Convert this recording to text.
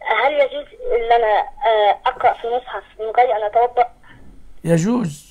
هل يجوز ان انا اقرأ في المصحف من غير ان اتوضأ؟ يجوز.